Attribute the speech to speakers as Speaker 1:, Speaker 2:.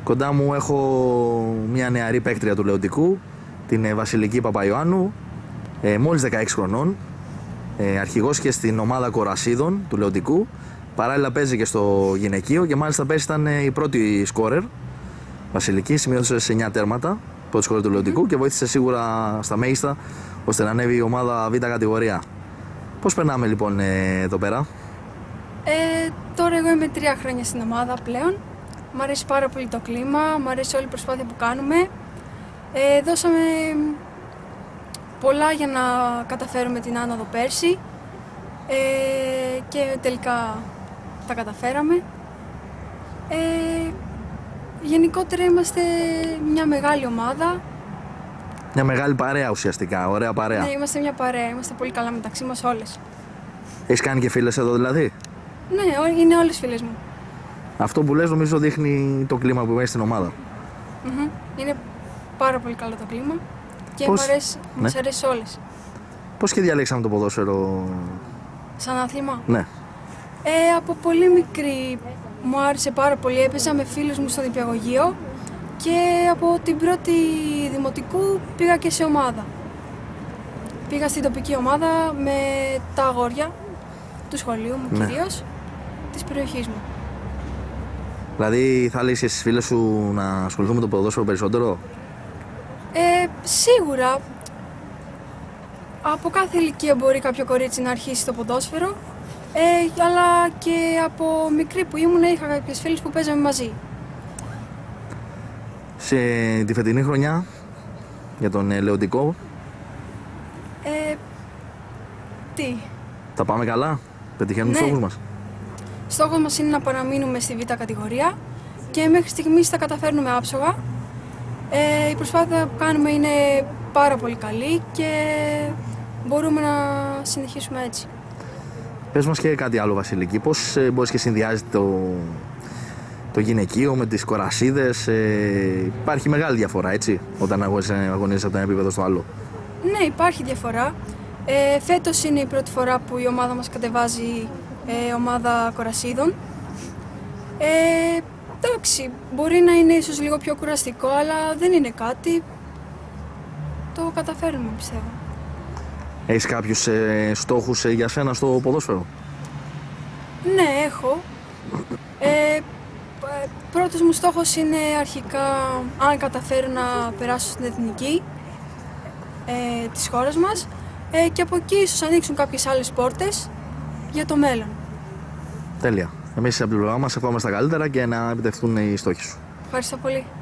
Speaker 1: Κοντά μου έχω μια νεαρή παίκτρια του Λεοντικού, την Βασιλική Παπαϊωάννου, μόλις 16 χρονών, αρχηγός και στην ομάδα κορασίδων του Λεοντικού. Παράλληλα παίζει και στο γυναικείο και μάλιστα πέρσι ήταν η πρώτη σκόρερ. Βασιλική σημείωσε σε 9 τέρματα, πρώτη σκόρερ του Λεοντικού και βοήθησε σίγουρα στα μέγιστα ώστε να ανέβει η ομάδα Β' κατηγορία. Πώς περνάμε λοιπόν εδώ πέρα?
Speaker 2: Τώρα εγώ είμαι 3 χρόνια στην ομάδα πλέον. Μ' αρέσει πάρα πολύ το κλίμα, μ' αρέσει όλη η προσπάθεια που κάνουμε. Δώσαμε πολλά για να καταφέρουμε την άνοδο πέρσι και τελικά τα καταφέραμε. Γενικότερα είμαστε μια μεγάλη ομάδα.
Speaker 1: Μια μεγάλη παρέα ουσιαστικά, ωραία παρέα.
Speaker 2: Ναι, είμαστε μια παρέα, είμαστε πολύ καλά μεταξύ μας όλες.
Speaker 1: Έχεις κάνει και φίλες εδώ δηλαδή?
Speaker 2: Ναι, είναι όλες φίλες μου.
Speaker 1: Αυτό που λες νομίζω δείχνει το κλίμα που έχει στην ομάδα.
Speaker 2: Είναι πάρα πολύ καλό το κλίμα και μας αρέσει όλες.
Speaker 1: Πώς και διαλέξαμε το ποδόσφαιρο
Speaker 2: σαν άθλημα?
Speaker 1: Ναι.
Speaker 2: Από πολύ μικρή μου άρεσε πάρα πολύ, έπαιζα με φίλους μου στο νηπιαγωγείο και από την πρώτη δημοτικού πήγα και σε ομάδα. Πήγα στην τοπική ομάδα με τα αγόρια του σχολείου μου, κυρίως της περιοχής μου.
Speaker 1: Δηλαδή θα λες και στις φίλες σου να ασχοληθούν με το ποδόσφαιρο περισσότερο?
Speaker 2: Σίγουρα. Από κάθε ηλικία μπορεί κάποιο κορίτσι να αρχίσει το ποδόσφαιρο, αλλά και από μικρή που ήμουν είχα κάποιες φίλες που παίζαμε μαζί.
Speaker 1: Σε τη φετινή χρονιά για τον Λεοντικό,
Speaker 2: τι?
Speaker 1: θα πάμε καλά? Πετυχαίνουμε τους στόχους μας?
Speaker 2: Στόχος μας είναι να παραμείνουμε στη Β' κατηγορία και μέχρι στιγμής θα καταφέρνουμε άψογα. Η προσπάθεια που κάνουμε είναι πάρα πολύ καλή και μπορούμε να συνεχίσουμε έτσι.
Speaker 1: Πες μας και κάτι άλλο, Βασιλική. Πώς μπορείς και συνδυάζεις το γυναικείο με τις κορασίδες? Υπάρχει μεγάλη διαφορά, έτσι, όταν αγωνίζεσαι από ένα επίπεδο στο άλλο?
Speaker 2: Ναι, υπάρχει διαφορά. Φέτος είναι η πρώτη φορά που η ομάδα μας κατεβάζει ομάδα κορασίδων. Εντάξει, μπορεί να είναι ίσως λίγο πιο κουραστικό, αλλά δεν είναι κάτι. Το καταφέρνουμε, πιστεύω.
Speaker 1: Έχεις κάποιους στόχους για σένα στο ποδόσφαιρο?
Speaker 2: Ναι, έχω. Πρώτος μου στόχος είναι αρχικά, αν καταφέρω να περάσω στην εθνική της χώρας μας, και από εκεί ίσως ανοίξουν κάποιες άλλες πόρτες για το μέλλον.
Speaker 1: Τέλεια. Εμείς από την πλευρά μας ευχόμαστε τα καλύτερα και να επιτευχθούν οι στόχοι σου.
Speaker 2: Ευχαριστώ πολύ.